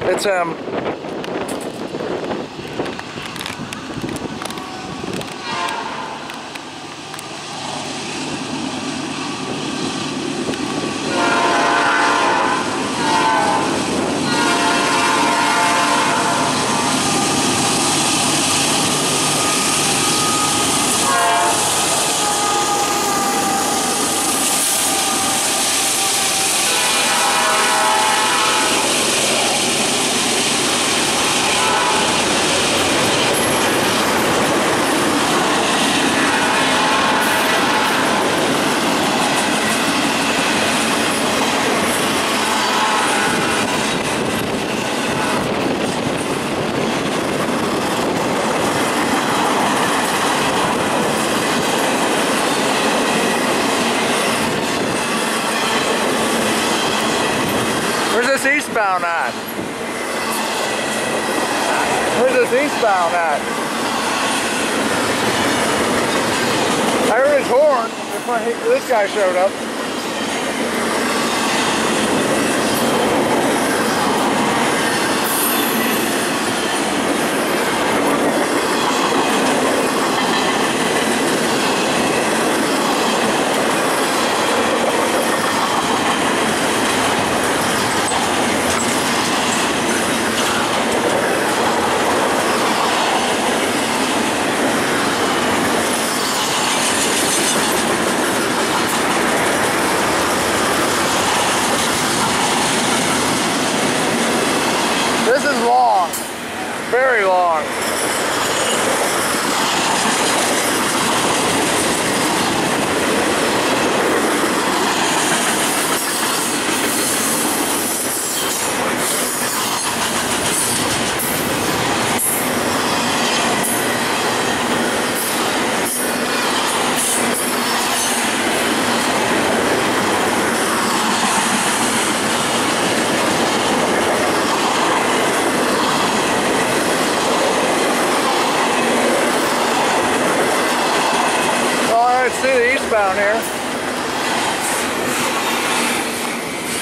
It's Where's this eastbound at? Where's this eastbound at? I heard his horn before this guy showed up. This is long, very long. See the eastbound here.